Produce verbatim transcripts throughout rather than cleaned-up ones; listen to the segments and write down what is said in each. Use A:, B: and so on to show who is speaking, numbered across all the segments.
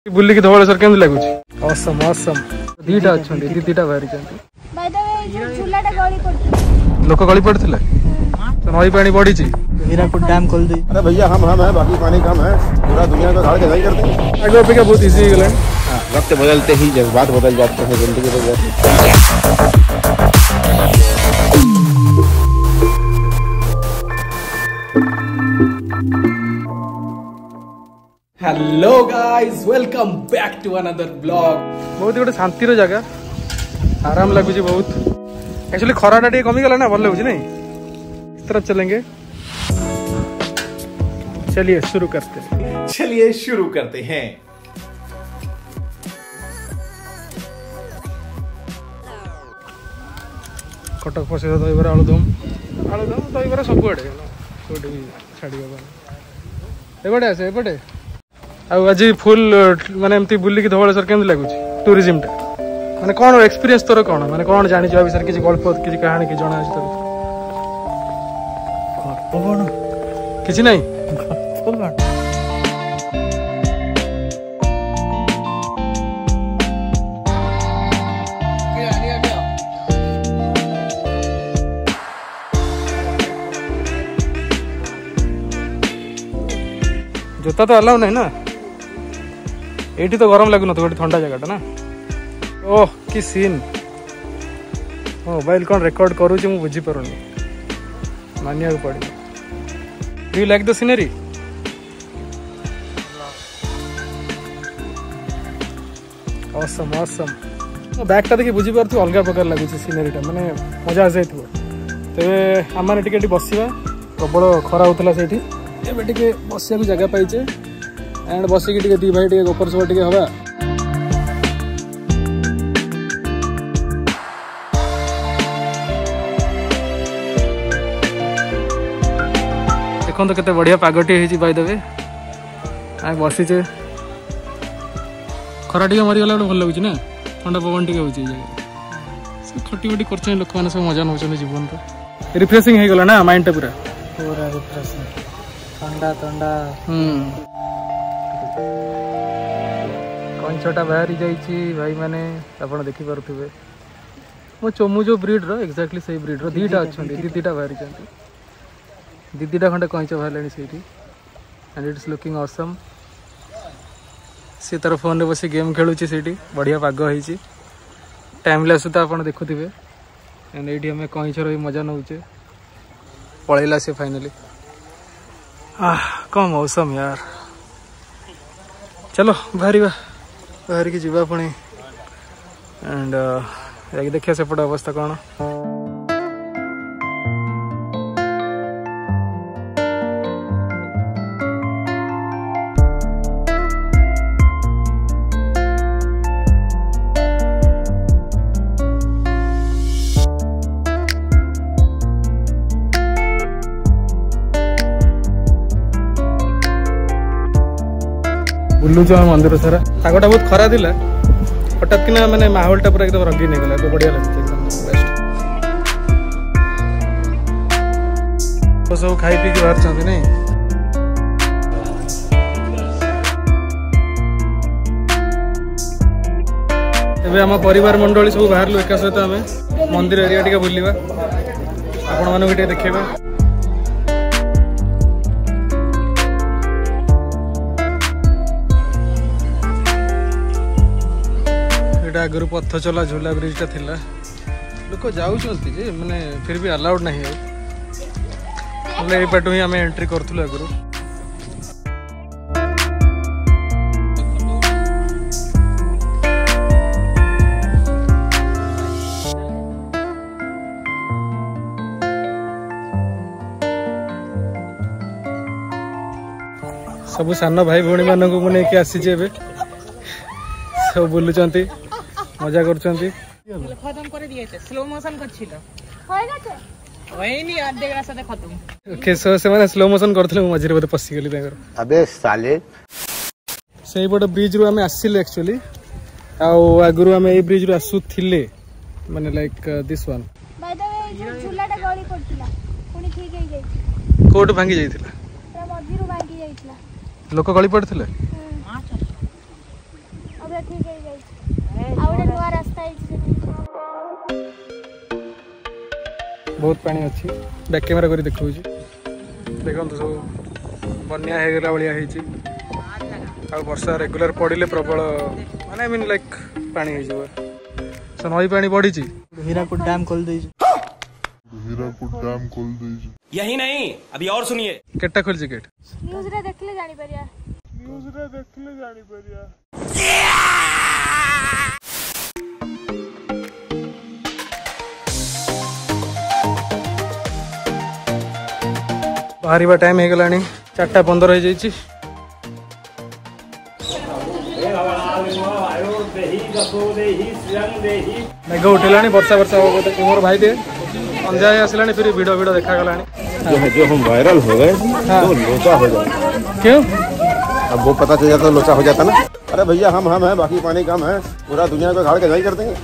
A: बुल्ली की धवलेश्वर केमती लगुच असम असम दीटा अच्छा दीदीटा बाहरी लोक गली पड़ते नई पानी बढ़ी हीराकुद डैम खोल दी।
B: अरे भैया हम हम है बाकी पानी कम है, पूरा दुनिया का झाड़ के नहीं करते।
A: आगे अपेक्षा बहुत इजी हो गया।
B: वक्त बदलते ही जज्बात बदल जाते हैं, जिंदगी बदल जाती है।
C: Hello guys, welcome back to another blog.
A: बहुत गोटे शांतिर जगह, आराम लगुच बहुत। एक्चुअली खराटा टे कमी गला ना, भल लगुच नहीं। इस तरफ चलेंगे, चलिए शुरू करते हैं।
C: चलिए शुरू करते हैं।
A: कटक प्रसिद्ध दहीबरा आलुदम आलुदम दहीबरा सब आड़े छाड़ी एपटे आसे एपटे आज फुल माने एमती बुल्ली की धवलेश्वर केमती लगुच टूरिज्म टा माने कौन एक्सपीरियंस तोर कौन माने कौन जानी जो विषय किसी गल्प किसी कहानी कि जना अछि तो कौन किसी नहीं गल्प जोता तो अलाउ नहीं ना, एटी तो गरम लगुन तो ठंडा जगह ना। ओह कि सीन, मोबाइल कौन रिकॉर्ड करूँ मुझे बुझी पारुनी, मानिया पड़े। Do you like the scenery? Awesome awesome. Bag टा देखि बुझी पारथि अलग प्रकार लगुच सीनरी टा, माने मजा आ जाइथो। तबे आमाने टिके बसिबा, प्रबल खरा होतला सेठी। एबे टिके बसिया को जगह पाइचे एंड बसिकी टिके दी भाई टिके गोपर सोपर टिके हवा। देखो तो केते बढ़िया पागटी हेची बाय द वे। आ बसिचे खरा टिके मरी गला भल लागुची ना, ठंडा पवन टिके होची जगह से खटी बटी करछन लोक माने सब मजा नउछन जीवन रे। रिफ्रेशिंग हे गला ना माइंड टा पूरा पूरा रिफ्रेशिंग, ठंडा ठंडा। हम्म कंचटा बाहरी जाइए भाई मैंने आपड़ देखी पारे मो चमू जो ब्रीड रो एक्जाक्टली से ब्रीड रो दीटा अच्छा दीदीटा बाहरी दीदीटा खंडे कंच बाहर एंड इट्स लुकिंग ऑसम। सी तार फोन रे बस गेम खेलुची सेठी, बढ़िया पाग होईची, टाइम लेस तो आप देखुवे। एंड ये आम कंचर मजा नौचे, पलैला से फाइनली। आह कम मौसम यार। चलो बाहर बाहर की जीवा पुणी एंड uh, देखिए सेपट अवस्था कौन। बुलुचु हम मंदिर सारा, पागटा बहुत खरा थिला, हठात कि ना माने माहौलटा पूरा एकदम रंगीन हो गला, बढ़िया लगता एकदम बेस्ट। तो सब खाई पी के बाहर चंदी नहीं। एबे हम परिवार मंडली सब बाहर एका सहित आम मंदिर एरिया टिके बुलिबा, आपण मानू टिके देखैबा। आगर पथ चला झूला ब्रिज टा थिला, लोक जाउछंती जे माने फिर भी अलाउड नहीं है, मतलब ए पटो ही हमें एंट्री करथुल आगर। सब सान भाई भौणी मानक को लेके आसी जे सब बुलुचंती मजा करछंती।
D: खत्म कर दिए थे, स्लो मोशन करछिलो होय गते होय नी आधे रास्ता ते खत्म।
A: ओके सो से माने स्लो मोशन करथले मझिरे बते पसी गेली ताकर।
B: अबे साले
A: सेही बड ब्रिज रु हमें आसिले एक्चुअली, आ आगुरु हमें ए ब्रिज रु आसु थिले, माने like this one
E: by the way झुलाटा गली पड़तिला पुनी ठीक हे जाई,
A: कोट भांगी जाइथिला,
E: पूरा मझिरु भांगी जाइथिला,
A: लोक गली पड़थिले।
E: ପୁରା ଠିକ ହେଇଯାଇଛି ଆଉ ଗୋଟେ ନୂଆ ରାସ୍ତା ହେଇଛି ସେଠି
A: बहुत पानी अच्छी बैक कैमेरा करी देखो देखो सब बन्या होगला भाया आ वर्षा रेगुलर पड़े प्रबल माने आई मीन लाइक पानी हो सो नई पानी बढ़ी
F: हीराकुद डैम खोल दी
G: हीराकुद डैम खोल दी
C: यही नहीं अभी और सुनिए
A: केटा खोलছি गेट
E: न्यूज रे देखले जानि परिया
G: न्यूज रे देखले जानी परिया
A: बाहर टाइम हो गला चार्टा पंदर हो जाइए मेघ उठेला वर्षा वर्षा मोर भाई दे अंधा आसला फिर भिड़ भिड़ देखा गला
B: जो है जो हम वायरल हो गए तो लोचा हो जाए।
A: क्यों?
B: अब वो पता चल जाता लोचा हो जाता ना। अरे भैया हम हम हैं बाकी पानी कम है पूरा दुनिया को झाड़ के जाई कर देंगे।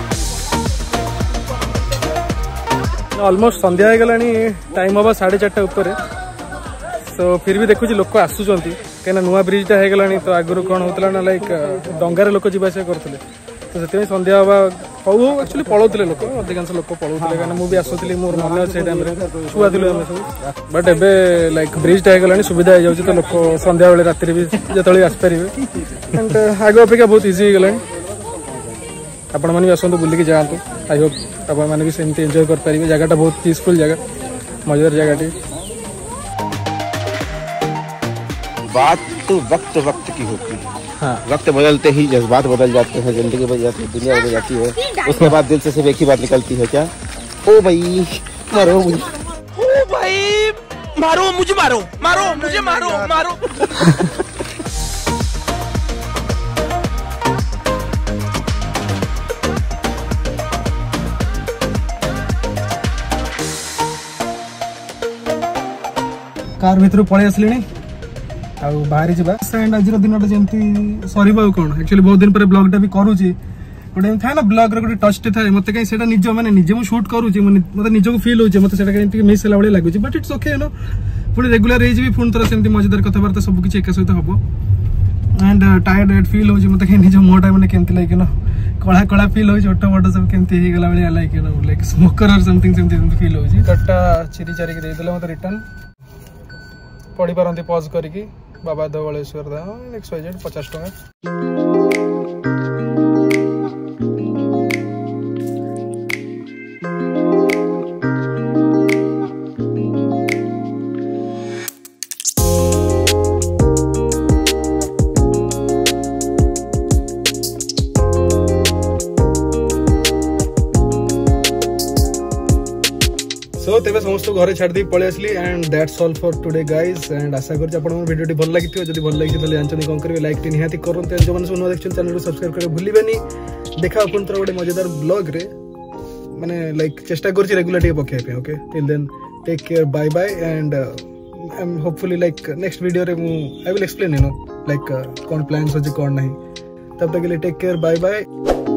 A: ऑलमोस्ट संध्या हो गला टाइम हम साढ़े चार्टा उपर सो फिर भी देखुची लोक आसुंच कहीं नुआ ब्रिजटा हो गला तो आगुरी कौन होता ना लाइक डंगार लोक जावास करते तो से संध्या हवा हौ हौ एक्चुअली पलाऊले लोक अधिकांश लोक पलाऊले कहीं मुझे आसूली मोर मन अच्छे टाइम छुआ थी आम सब बट एबे लाइक ब्रिजटा हो गला सुविधा हो जाए तो लोक संध्या बेले राति भी जो आसपारे एंड आग अपेक्षा बहुत इजी हो गला आपण मैंने भी आसतु बुलिकी जातु आई होप आप मैंने भी सेमती एंजॉय कर पारे जगह बहुत पीसफुल जगह मजेदार जगह
B: बात तो वक्त वक्त की होती है।
A: हाँ।
B: वक्त बदलते ही जज्बात बदल जाते हैं जिंदगी बदल जाती है दुनिया बदल जाती है उसके बाद दिल से सिर्फ एक ही बात निकलती है क्या ओ भाई मारो मुझे
C: ओ भाई मारो मुझे मारो मारो मुझे मारो मारो
A: कार भीतर पलि आसली बाहरी जा एंड आज दिन जमी सर कौन एक्चुअली बहुत दिन पर ब्लॉगटा भी करुच्ची गोटे था ना ब्लॉग गोटे टचटे थाए मत कहीं से निज मैंने निजे मुझे शूट करुच्ची मतलब निजक फिल होती मतलब कहीं मिस है भाई लगुच बट इट्स ओके नो पुणी रेगुलर हो पुणी थोड़ा सेमती मजेदार कथबार्ता सब किसी एक सहित हम एंड टायर्ड एड फिल होती मतलब कहीं निज मुहटा मैंने केमती लाइक नो कला कला फिल हो छोट मोट सब केमती होगा भाई लाइक नो लाइक स्मोकर और समथिंग सेमती फिल हो कटा चिरी चारिक देदेले मत रिटर्न पढ़ी पारती पज करी बाबा धवलेश्वर धाम एक्स वाई जेड पचास टका सो तेरे समस्त घरे छाड़ दी पलि आसली and that's all for today guys and आशा करछि आपन वीडियो भल लागि जदि भल लागि तो जानचनी कोन करबे लाइक टी निहाती करनते जो माने सुनो देखछन चैनल को सब्सक्राइब करे भूलिबेनी देखा अपन तर गोटे मजेदार ब्लॉग रे माने लाइक चेष्टा करछि रेगुलर टी पके पे okay till then take care bye bye and I am hopefully like next video रे मु I will explain you know like कोन प्लान्स अछि कोन नहीं तब तक के लिए टेक केयर बाय बाय।